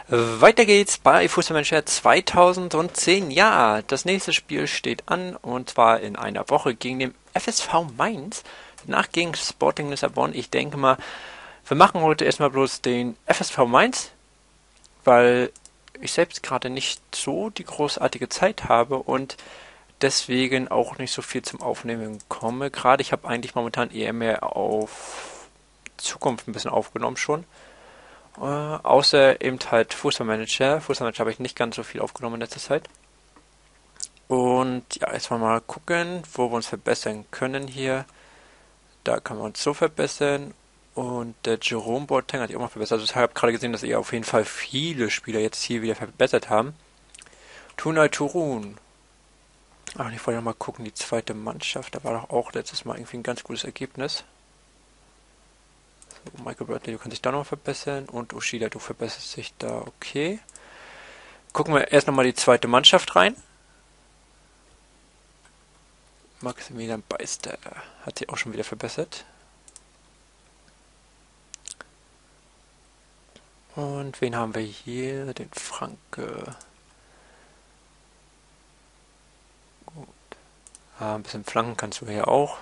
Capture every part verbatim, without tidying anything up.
Weiter geht's bei Fußballmanager zweitausendzehn. Ja, das nächste Spiel steht an und zwar in einer Woche gegen den F S V Mainz. Danach gegen Sporting Lissabon. Ich denke mal, wir machen heute erstmal bloß den F S V Mainz, weil ich selbst gerade nicht so die großartige Zeit habe und deswegen auch nicht so viel zum Aufnehmen komme. Gerade ich habe eigentlich momentan eher mehr auf Zukunft ein bisschen aufgenommen schon. Äh, außer eben halt Fußballmanager. Fußballmanager habe ich nicht ganz so viel aufgenommen in letzter Zeit. Und ja, jetzt mal mal gucken, wo wir uns verbessern können hier. Da können wir uns so verbessern. Und der Jerome Boateng hat sich auch mal verbessert. Also ich habe gerade gesehen, dass ihr auf jeden Fall viele Spieler jetzt hier wieder verbessert haben. Tunay Turun. Ach, ich wollte noch mal gucken, die zweite Mannschaft. Da war doch auch letztes Mal irgendwie ein ganz gutes Ergebnis. So, Michael Bradley, du kannst dich da noch verbessern. Und Ushida, du verbesserst dich da, okay. Gucken wir erst nochmal die zweite Mannschaft rein. Maximilian Beister hat sich auch schon wieder verbessert. Und wen haben wir hier? Den Franke. Gut. Ah, ein bisschen flanken kannst du hier auch.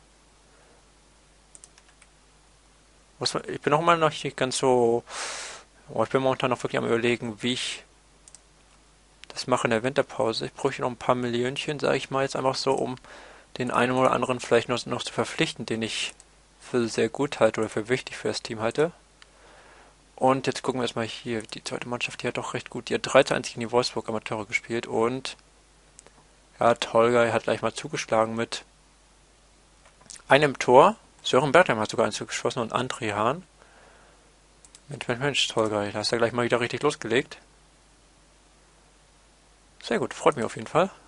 Ich bin auch mal noch nicht ganz so... Oh, ich bin momentan noch wirklich am überlegen, wie ich das mache in der Winterpause. Ich bräuchte noch ein paar Millionchen, sage ich mal jetzt einfach so, um den einen oder anderen vielleicht noch, noch zu verpflichten, den ich für sehr gut halte oder für wichtig für das Team halte. Und jetzt gucken wir erstmal hier. Die zweite Mannschaft, die hat doch recht gut. Die hat drei zu eins gegen die Wolfsburg Amateure gespielt. Und ja, Tolga hat gleich mal zugeschlagen mit einem Tor. Sören Bertheim hat sogar eins geschossen und André Hahn. Mensch, Mensch, Mensch, Tolga, da hast du gleich mal wieder richtig losgelegt. Sehr gut, freut mich auf jeden Fall.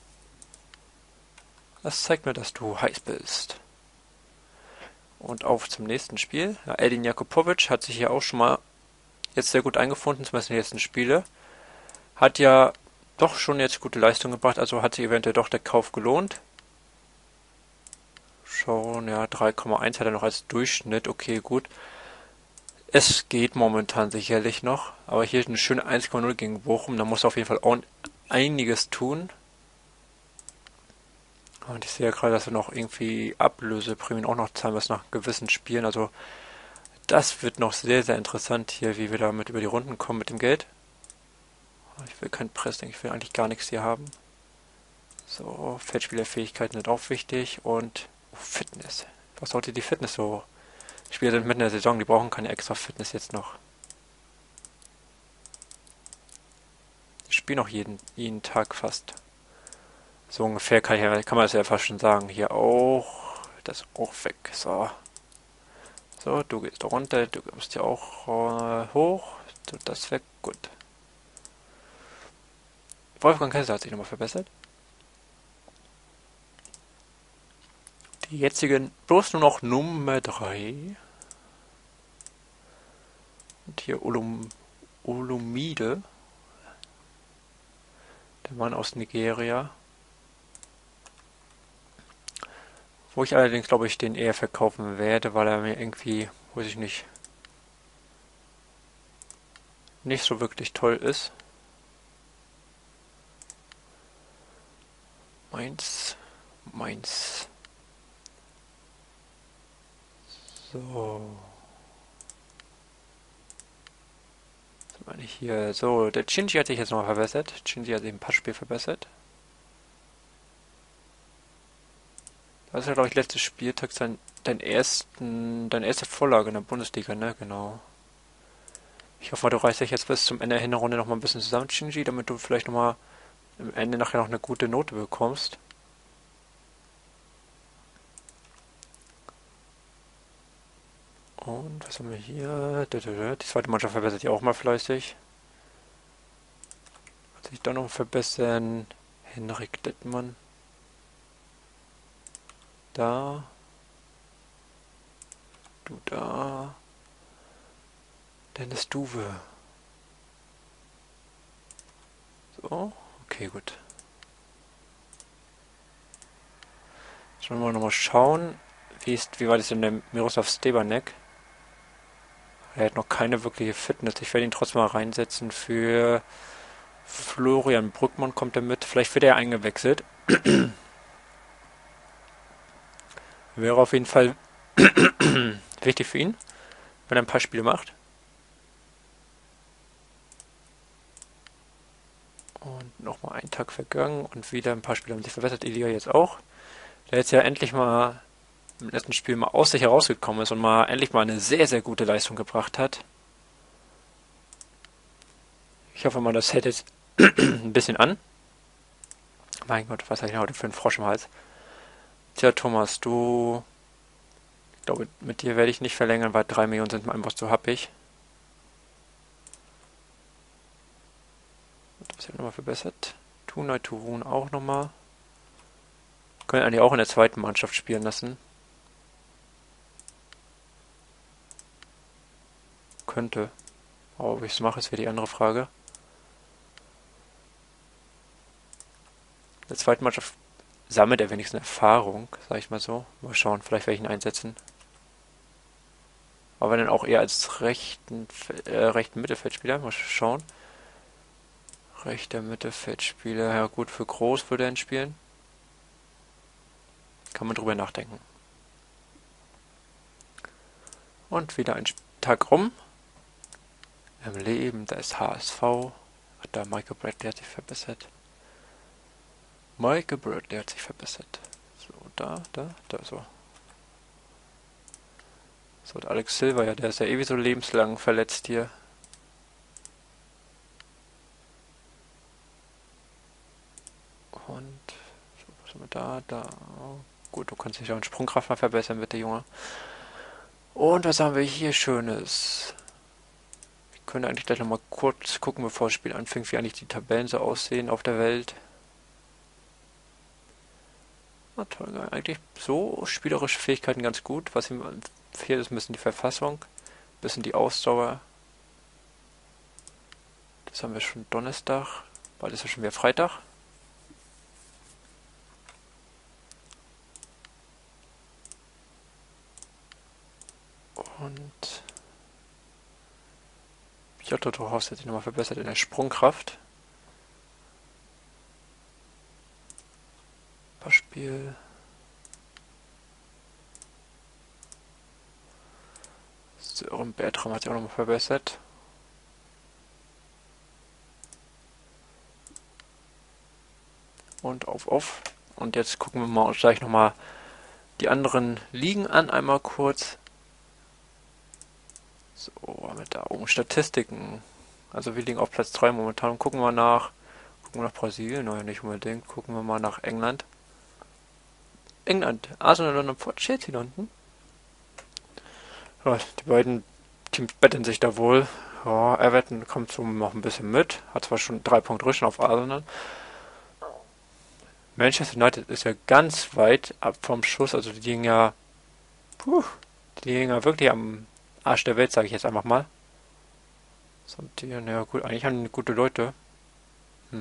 Das zeigt mir, dass du heiß bist. Und auf zum nächsten Spiel. Ja, Edin Jakubovic hat sich hier auch schon mal jetzt sehr gut eingefunden, zumindest in den letzten Spiele. Hat ja doch schon jetzt gute Leistung gebracht, also hat sich eventuell doch der Kauf gelohnt. Schon, ja, drei Komma eins hat er noch als Durchschnitt, okay, gut. Es geht momentan sicherlich noch, aber hier eine schöne eins Komma null gegen Bochum, da muss er auf jeden Fall auch einiges tun. Und ich sehe ja gerade, dass wir noch irgendwie Ablöseprämien auch noch zahlen müssen nach gewissen Spielen, also das wird noch sehr, sehr interessant hier, wie wir damit über die Runden kommen mit dem Geld. Ich will kein Pressing, ich will eigentlich gar nichts hier haben. So, Feldspielerfähigkeiten sind auch wichtig und oh, Fitness. Was sollte die Fitness so? Die Spieler sind mitten in der Saison, die brauchen keine extra Fitness jetzt noch. Die spielen auch jeden, jeden Tag fast. So ungefähr kann, ich, kann man das ja fast schon sagen. Hier auch. Das ist auch weg. So. So, du gehst runter, du kommst hier auch äh, hoch. So, das weg. Gut. Wolfgang Kaiser hat sich nochmal verbessert. Die jetzigen bloß nur noch Nummer drei. Und hier Olum, Olumide. Der Mann aus Nigeria. Wo ich allerdings, glaube ich, den eher verkaufen werde, weil er mir irgendwie, weiß ich nicht, nicht so wirklich toll ist. Mainz. Mainz. So. Was meine ich hier? So, der Shinji hat sich jetzt nochmal verbessert. Shinji hat sich ein Passspiel verbessert. Das ist ja, glaube ich, letztes Spieltag sein, dein ersten, deine erste Vorlage in der Bundesliga, ne? Genau. Ich hoffe mal, du reißt dich jetzt bis zum Ende der Hinrunde nochmal ein bisschen zusammen, Shinji, damit du vielleicht nochmal am Ende nachher noch eine gute Note bekommst. Und was haben wir hier? Die zweite Mannschaft verbessert sich auch mal fleißig. Wird sich dann noch verbessern. Henrik Dettmann. Da. Du da. Dennis Duwe. So. Okay, gut. Jetzt wollen wir nochmal schauen. Wie, ist, wie war das denn der Miroslav Stebanek? Er hat noch keine wirkliche Fitness. Ich werde ihn trotzdem mal reinsetzen für Florian Brückmann kommt er mit. Vielleicht wird er eingewechselt. Wäre auf jeden Fall wichtig für ihn, wenn er ein paar Spiele macht. Und nochmal ein Tag vergangen und wieder ein paar Spiele haben sich verbessert. Elia jetzt auch. Der jetzt ja endlich mal im letzten Spiel mal aus sich herausgekommen ist und mal endlich mal eine sehr, sehr gute Leistung gebracht hat. Ich hoffe mal, das hält jetzt ein bisschen an. Mein Gott, was habe ich denn heute für einen Frosch im Hals? Tja, Thomas, du... Ich glaube, mit dir werde ich nicht verlängern, weil drei Millionen sind einfach zu happig. Das wird nochmal verbessert. Tunai Turun auch nochmal. Können eigentlich auch in der zweiten Mannschaft spielen lassen. Könnte. Aber ob ich es mache, ist wieder die andere Frage. In der zweiten Mannschaft sammelt er wenigstens Erfahrung, sag ich mal so. Mal schauen, vielleicht werde ich ihn einsetzen. Aber dann auch eher als rechten, äh, rechten Mittelfeldspieler. Mal schauen. Rechter Mittelfeldspieler. Ja gut, für Groß würde er ihn spielen. Kann man drüber nachdenken. Und wieder ein Tag rum. Im Leben, da ist H S V. Ach, da Michael Bradley hat sich verbessert. Michael Bradley hat sich verbessert. So, da, da, da, so. So, und Alex Silva, ja, der ist ja ewig so lebenslang verletzt hier. Und, so, was haben wir da, da. Oh, gut, du kannst dich auch in Sprungkraft mal verbessern, bitte, Junge. Und was haben wir hier Schönes? Ich könnte eigentlich gleich nochmal kurz gucken, bevor das Spiel anfängt, wie eigentlich die Tabellen so aussehen auf der Welt. Na toll, eigentlich so spielerische Fähigkeiten ganz gut. Was ihm fehlt, ist ein bisschen die Verfassung, ein bisschen die Ausdauer. Das haben wir schon Donnerstag, bald ist ja schon wieder Freitag. Und Piotr Torhaus hat sich nochmal verbessert in der Sprungkraft. Beispiel. Sören Bertram hat sich auch nochmal verbessert. Und auf Off. Und jetzt gucken wir mal uns gleich nochmal die anderen Ligen an, einmal kurz. So, haben wir da oben Statistiken. Also wir liegen auf Platz drei momentan und gucken wir nach. Gucken wir nach Brasilien, naja, nicht unbedingt. Gucken wir mal nach England. England, Arsenal London vor Chelsea London. Ja, die beiden Teams betteln sich da wohl. Ja, Everton kommt so noch ein bisschen mit. Hat zwar schon drei Punkte Rückstand auf Arsenal. Manchester United ist ja ganz weit ab vom Schuss. Also die liegen ja... Puh, die liegen ja wirklich am Arsch der Welt, sage ich jetzt einfach mal. Ja gut, eigentlich haben die gute Leute. Hm.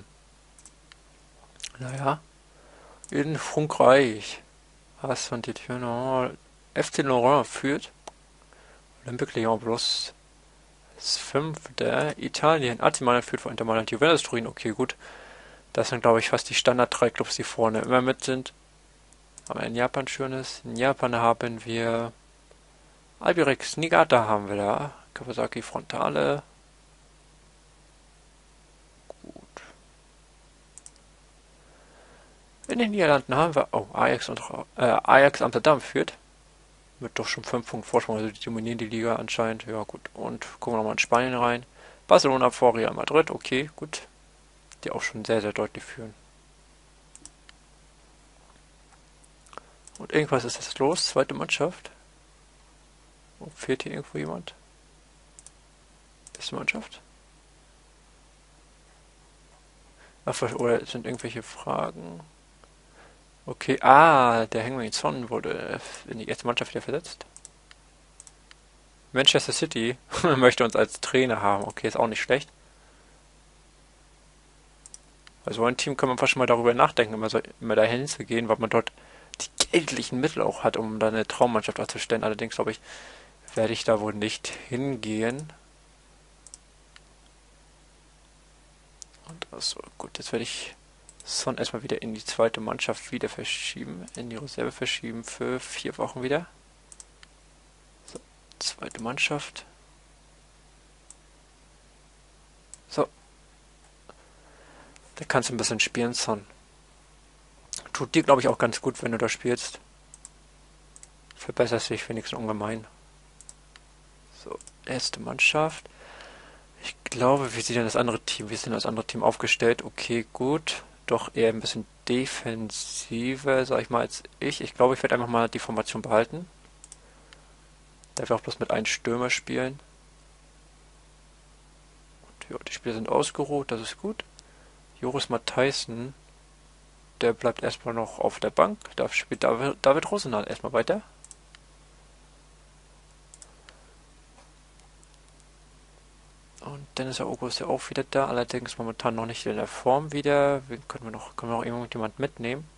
Naja. In Frankreich. Was von die Tür F C Lorient führt. Olympique Lyon bloß das fünfte. Italien. A C Mailand führt vor Inter Mailand. Juventus Turin. Okay, gut. Das sind, glaube ich, fast die Standard drei Clubs, die vorne immer mit sind. Aber in Japan schönes. In Japan haben wir Albirex Niigata haben wir da. Kawasaki Frontale. Gut. In den Niederlanden haben wir... Oh, Ajax, und, äh, Ajax Amsterdam führt. Mit doch schon fünf Punkten Vorsprung. Also die dominieren die Liga anscheinend. Ja, gut. Und gucken wir nochmal in Spanien rein. Barcelona vor Real Madrid. Okay, gut. Die auch schon sehr, sehr deutlich führen. Und irgendwas ist jetzt los. Zweite Mannschaft. Oh, fehlt hier irgendwo jemand? Beste Mannschaft? Ach, oder sind irgendwelche Fragen? Okay, ah, der Heung-min Son wurde in die erste Mannschaft wieder versetzt. Manchester City möchte uns als Trainer haben. Okay, ist auch nicht schlecht. Also ein Team kann man fast schon mal darüber nachdenken, immer, so, immer dahin zu gehen, weil man dort die geldlichen Mittel auch hat, um da eine Traummannschaft aufzustellen. Allerdings glaube ich, werde ich da wohl nicht hingehen. Und also gut, jetzt werde ich Son erstmal wieder in die zweite Mannschaft wieder verschieben, in die Reserve verschieben für vier Wochen wieder. So, zweite Mannschaft. So. Da kannst du ein bisschen spielen, Son. Tut dir, glaube ich, auch ganz gut, wenn du da spielst. Verbesserst dich wenigstens ungemein. So, erste Mannschaft. Ich glaube, wie sieht denn das andere Team? Wie ist denn das andere Team aufgestellt? Okay, gut. Doch eher ein bisschen defensiver, sag ich mal, als ich. Ich glaube, ich werde einfach mal die Formation behalten. Da werde ich auch bloß mit einem Stürmer spielen. Und ja, die Spieler sind ausgeruht, das ist gut. Joris Matthijssen, der bleibt erstmal noch auf der Bank. Da spielt David, David Rosenthal erstmal weiter. Und Dennis Aogo ist ja auch wieder da, allerdings momentan noch nicht in der Form wieder. Wen können wir noch, können wir noch irgendjemand mitnehmen?